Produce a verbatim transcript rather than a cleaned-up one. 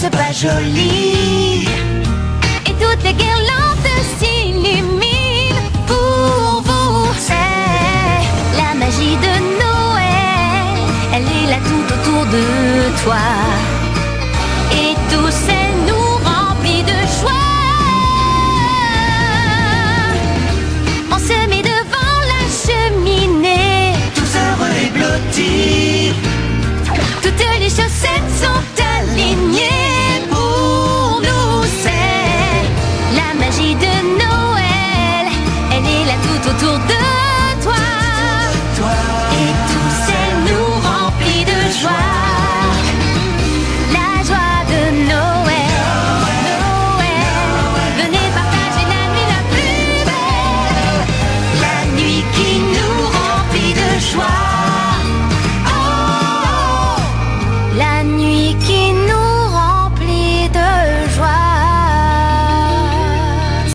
ce pas joli. Et toutes les guirlandes s'illuminent pour vous. C'est la magie de Noël, elle est là tout autour de toi. Et tous, elle nous remplit de joie. On se met devant la cheminée, Tous heureux et blottis. toutes les chaussettes sont alignées. Pour nous, c'est la magie de Noël, elle est là tout autour de